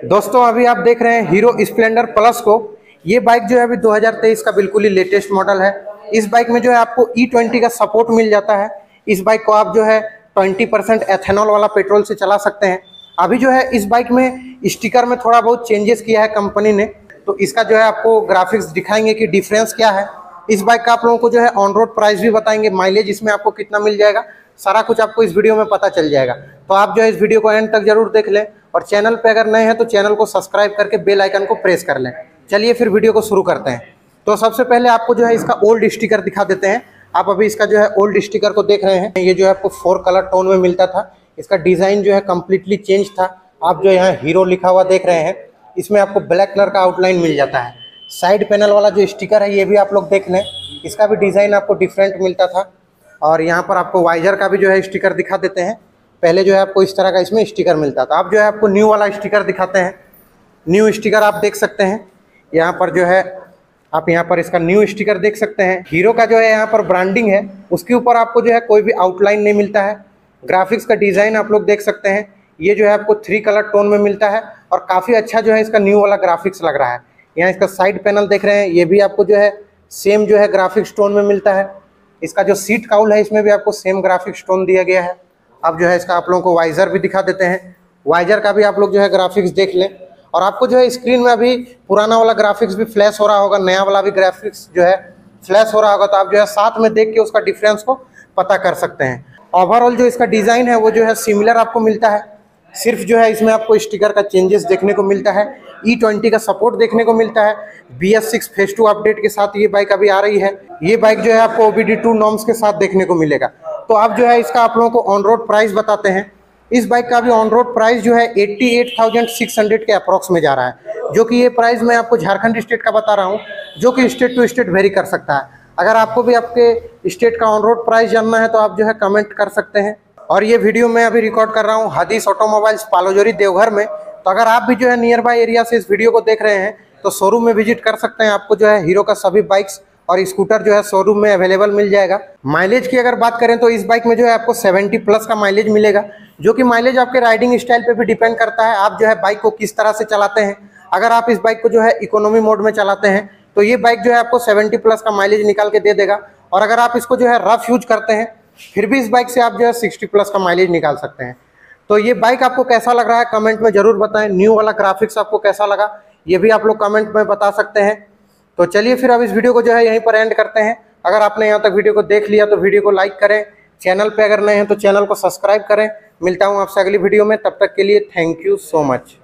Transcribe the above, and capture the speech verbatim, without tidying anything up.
दोस्तों अभी आप देख रहे हैं हीरो स्प्लेंडर प्लस को। ये बाइक जो है अभी दो हज़ार तेईस का बिल्कुल ही लेटेस्ट मॉडल है। इस बाइक में जो है आपको ई ट्वेंटी का सपोर्ट मिल जाता है। इस बाइक को आप जो है बीस परसेंट एथेनॉल वाला पेट्रोल से चला सकते हैं। अभी जो है इस बाइक में स्टिकर में थोड़ा बहुत चेंजेस किया है कंपनी ने, तो इसका जो है आपको ग्राफिक्स दिखाएंगे कि डिफरेंस क्या है। इस बाइक का आप लोगों को जो है ऑन रोड प्राइस भी बताएंगे, माइलेज इसमें आपको कितना मिल जाएगा, सारा कुछ आपको इस वीडियो में पता चल जाएगा। तो आप जो है इस वीडियो को एंड तक जरूर देख लें और चैनल पे अगर नए हैं तो चैनल को सब्सक्राइब करके बेल आइकन को प्रेस कर लें। चलिए फिर वीडियो को शुरू करते हैं। तो सबसे पहले आपको जो है इसका ओल्ड स्टिकर दिखा देते हैं। आप अभी इसका जो है ओल्ड स्टिकर को देख रहे हैं। ये जो है आपको फोर कलर टोन में मिलता था। इसका डिज़ाइन जो है कम्प्लीटली चेंज था। आप जो यहाँ हीरो लिखा हुआ देख रहे हैं, इसमें आपको ब्लैक कलर का आउटलाइन मिल जाता है। साइड पैनल वाला जो स्टिकर है ये भी आप लोग देख लें, इसका भी डिज़ाइन आपको डिफरेंट मिलता था। और यहाँ पर आपको वाइजर का भी जो है स्टिकर दिखा देते हैं। पहले जो है आपको इस तरह का इसमें स्टिकर मिलता था। अब जो है आपको न्यू वाला स्टिकर दिखाते हैं। न्यू स्टिकर आप देख सकते हैं यहाँ पर जो है, आप यहाँ पर इसका न्यू स्टिकर देख सकते हैं। हीरो का जो है यहाँ पर ब्रांडिंग है, उसके ऊपर आपको जो है कोई भी आउटलाइन नहीं मिलता है। ग्राफिक्स का डिज़ाइन आप लोग देख सकते हैं, ये जो है आपको थ्री कलर टोन में मिलता है और काफ़ी अच्छा जो है इसका न्यू वाला ग्राफिक्स लग रहा है। यहाँ इसका साइड पैनल देख रहे हैं, ये भी आपको जो है सेम जो है ग्राफिक्स टोन में मिलता है। इसका जो सीट काउल है इसमें भी आपको सेम ग्राफिक्स टोन दिया गया है। अब जो है इसका आप लोगों को वाइजर भी दिखा देते हैं। वाइजर का भी आप लोग जो है ग्राफिक्स देख लें। और आपको जो है स्क्रीन में अभी पुराना वाला ग्राफिक्स भी फ्लैश हो रहा होगा, नया वाला भी ग्राफिक्स जो है फ्लैश हो रहा होगा, तो आप जो है साथ में देख के उसका डिफरेंस को पता कर सकते हैं। ओवरऑल जो इसका डिज़ाइन है वो जो है सिमिलर आपको मिलता है, सिर्फ जो है इसमें आपको स्टिकर का चेंजेस देखने को मिलता है। ई ट्वेंटी का सपोर्ट देखने को मिलता है। B S six phase two update के साथ ये बाइक अभी आ रही है। ये बाइक जो है आपको O B D two norms के साथ देखने को मिलेगा। तो आप जो है इसका आप लोगों को ऑन रोड प्राइस बताते हैं। इस बाइक का भी ऑन रोड प्राइस जो है अठासी हज़ार छह सौ के अप्रॉक्स में जा रहा है, जो कि ये प्राइस मैं आपको झारखंड स्टेट का बता रहा हूँ, जो कि स्टेट टू स्टेट वेरी कर सकता है। अगर आपको भी आपके स्टेट का ऑन रोड प्राइस जानना है तो आप जो है कमेंट कर सकते हैं। और ये वीडियो मैं अभी रिकॉर्ड कर रहा हूँ हदीस ऑटोमोबाइल्स पालोजोरी देवघर में। तो अगर आप भी जो है नियर बाय एरिया से इस वीडियो को देख रहे हैं तो शोरूम में विजिट कर सकते हैं। आपको जो है हीरो का सभी बाइक्स और स्कूटर जो है शोरूम में अवेलेबल मिल जाएगा। माइलेज की अगर बात करें तो इस बाइक में जो है आपको सत्तर प्लस का माइलेज मिलेगा, जो कि माइलेज आपके राइडिंग स्टाइल पे भी डिपेंड करता है। आप जो है बाइक को किस तरह से चलाते हैं। अगर आप इस बाइक को जो है इकोनॉमी मोड में चलाते हैं तो ये बाइक जो है आपको सत्तर प्लस का माइलेज निकाल के दे देगा। और अगर आप इसको जो है रफ यूज करते हैं फिर भी इस बाइक से आप जो है साठ प्लस का माइलेज निकाल सकते हैं। तो ये बाइक आपको कैसा लग रहा है कमेंट में जरूर बताएं। न्यू वाला ग्राफिक्स आपको कैसा लगा ये भी आप लोग कमेंट में बता सकते हैं। तो चलिए फिर अब इस वीडियो को जो है यहीं पर एंड करते हैं। अगर आपने यहाँ तक वीडियो को देख लिया तो वीडियो को लाइक करें, चैनल पे अगर नए हैं तो चैनल को सब्सक्राइब करें। मिलता हूँ आपसे अगली वीडियो में, तब तक के लिए थैंक यू सो मच।